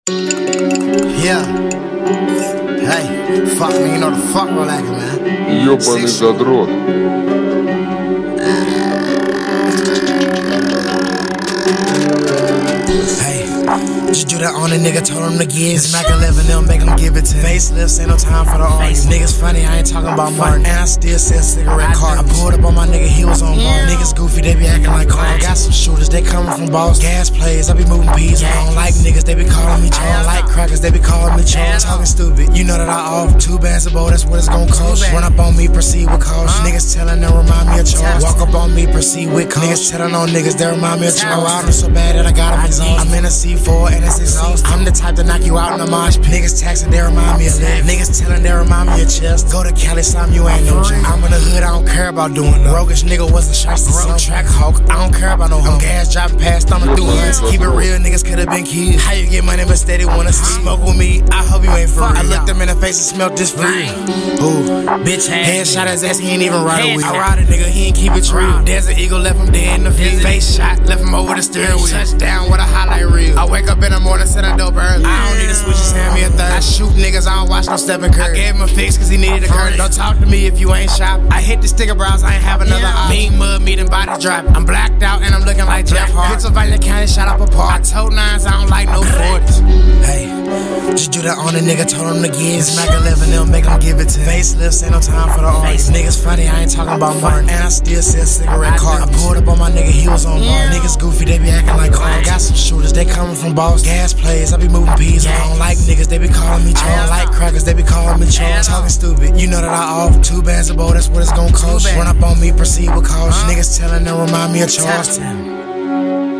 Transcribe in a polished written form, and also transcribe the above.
Yeah. Hey, fuck me, you know the fuck we're like, man. Ёбаный задрот. Just do that on a nigga, told him to give. Smack 11, they'll make him give it to. Facelifts, ain't no time for the argue. Niggas funny, I ain't talking about Martin. And I still sell cigarette cartons. I pulled up on my nigga, he was on bar. Niggas goofy, they be acting like cars. I got some shooters, they coming from Boston. Gas plays, I be moving peas. I don't like niggas, they be calling me Charles. I don't like crackers, they be calling me Charles. Talking stupid, you know that I off 2 bands a bowl, that's what it's gon' cost. Run up on me, proceed with caution. Niggas telling them remind me of Charles. Walk up on me, proceed with caution. Niggas telling on niggas, they remind me of Charles. I ride them so bad that I got them exhausted. I'm in a C4 and it's exhausted. I'm the type to knock you out in the mosh pit. Niggas taxing, they remind me of leg. Niggas telling, they remind me of chest. Go to Cali, slime, you ain't no joke. I'm in the hood, I don't care about doing that. Roguish nigga was a Charleston some track hawk. I don't care about no hoe. I'm gas dropping past, I'm doing this. Keep it real, niggas could've been kids. How you get money but steady wanna smoke with me? I hope you ain't for real. I looked him in the face and smelled this free. Ooh, bitch, headshot his ass, he ain't even ride a wheel. I ride a nigga, he ain't keep it true. There's an eagle, left him dead in the field. Face shot, left him over the steering wheel. Touchdown with a highlight reel. I wake up in the morning, set a dope early. I don't need a switch, just hand me a third. I shoot niggas, I don't watch no stepping curve. I gave him a fix cause he needed a curve. Don't talk to me if you ain't shop. I hit the sticker brows, I ain't have another option. Mean mud, meat and body drop. I'm blacked out and I'm looking like Jeff Hart. Pennsylvania County shot up a park. I told nines I don't like no 40s. Hey, just do that on a nigga, told him to give. Smack 11, they'll make him give it to. Facelifts, ain't no time for the argue. Niggas funny, I ain't talking about Martin. And I still sell cigarette cartons. I pulled up on my nigga, he was on bar. Niggas goofy, they be acting like cars. I got some shooters, they coming from Boston. Gas plays, I be moving peas. I don't like niggas, they be calling me Charles. I don't like crackers, they be calling me Charles. Talking stupid, you know that I off 2 bands a bowl, that's what it's gon' cost. Run up on me, proceed with caution. Niggas telling them remind me of Charleston.